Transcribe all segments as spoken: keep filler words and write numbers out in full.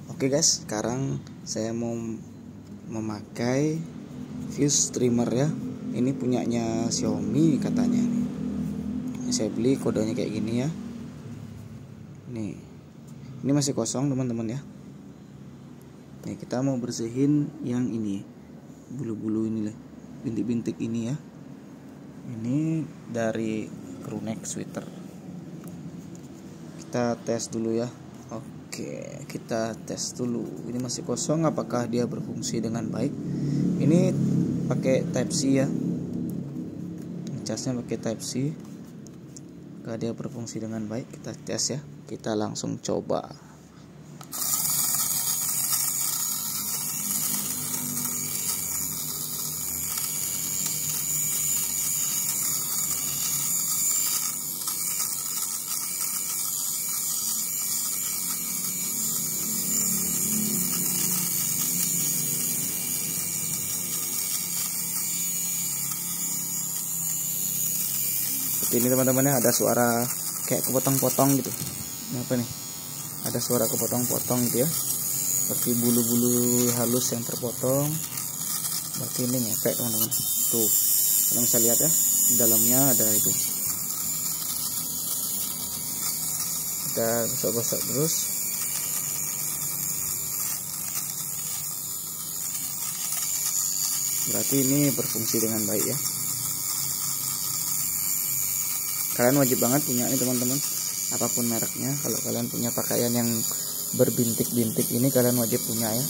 Oke guys, sekarang saya mau memakai fuse trimmer ya. Ini punyanya Xiaomi katanya nih. Ini saya beli kodenya kayak gini ya. Nih, ini masih kosong teman-teman ya. Nih kita mau bersihin yang ini, bulu-bulu ini lah, bintik-bintik ini ya. Ini dari crewneck sweater. Kita tes dulu ya. Oke, kita tes dulu. Ini masih kosong, apakah dia berfungsi dengan baik? Ini pakai Type C ya. Casnya pakai Type C. Apakah dia berfungsi dengan baik? Kita tes ya. Kita langsung coba. Ini teman-teman ya, ada suara kayak kepotong-potong gitu. Ini apa nih? Ada suara kepotong-potong gitu ya, seperti bulu-bulu halus yang terpotong. Berarti ini ngefek teman-teman. Tuh, kalian bisa lihat ya, di dalamnya ada itu. Kita gosok-gosok terus. Berarti ini berfungsi dengan baik ya. Kalian wajib banget punya ini teman-teman, apapun mereknya. Kalau kalian punya pakaian yang berbintik-bintik ini, kalian wajib punya ya,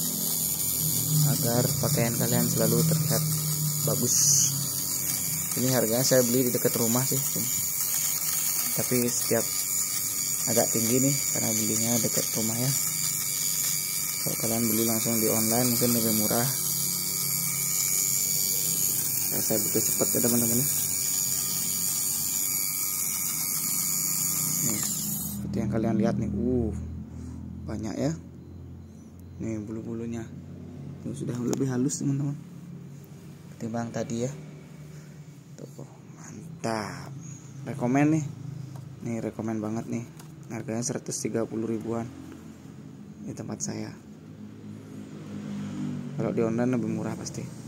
agar pakaian kalian selalu terlihat bagus. Ini harganya saya beli di dekat rumah sih, tapi setiap agak tinggi nih karena belinya dekat rumah ya. Kalau kalian beli langsung di online mungkin lebih murah. Nah, saya butuh cepat ya teman-teman. Nih, seperti yang kalian lihat nih, uh, banyak ya. Nih bulu-bulunya, ini sudah lebih halus teman-teman, ketimbang tadi ya. Tuh, mantap. Rekomen nih, nih rekomen banget nih. Harganya seratus tiga puluh ribuan di tempat saya. Kalau di online lebih murah pasti.